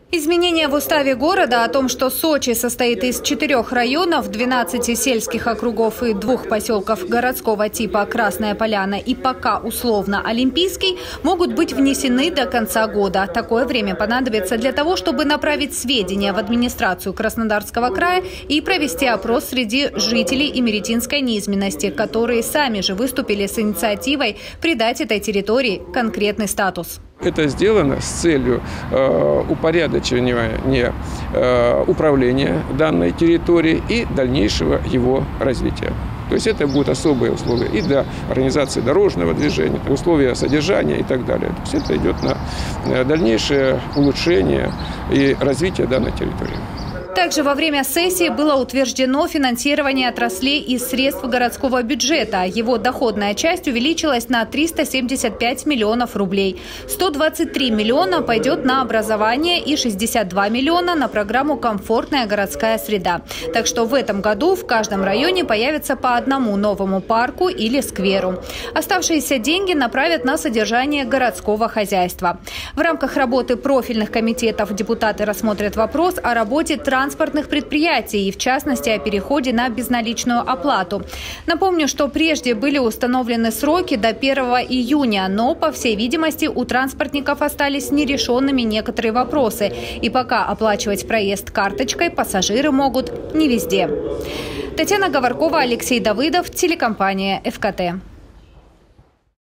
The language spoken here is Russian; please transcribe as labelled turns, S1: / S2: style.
S1: Изменения в уставе города о том, что Сочи состоит из 4 районов, 12 сельских округов и 2 поселков городского типа Красная Поляна и пока условно Олимпийский, могут быть внесены до конца года. Такое время понадобится для того, чтобы направить сведения в администрацию Краснодарского края и провести опрос среди жителей имеретинской низменности, которые сами же выступили с инициативой придать этой территории конкретный статус.
S2: Это сделано с целью упорядочения управления данной территорией и дальнейшего его развития. То есть это будут особые условия и для организации дорожного движения, условия содержания и так далее. То есть это идет на дальнейшее улучшение и развитие данной территории.
S1: Также во время сессии было утверждено финансирование отраслей из средств городского бюджета. Его доходная часть увеличилась на 375 миллионов рублей. 123 миллиона пойдет на образование и 62 миллиона на программу «Комфортная городская среда». Так что в этом году в каждом районе появится по одному новому парку или скверу. Оставшиеся деньги направят на содержание городского хозяйства. В рамках работы профильных комитетов депутаты рассмотрят вопрос о работе транспортных предприятий и, в частности, о переходе на безналичную оплату. Напомню, что прежде были установлены сроки до 1 июня, но, по всей видимости, у транспортников остались нерешенными некоторые вопросы. И пока оплачивать проезд карточкой пассажиры могут не везде. Татьяна Говоркова, Алексей Давыдов, телекомпания ФКТ.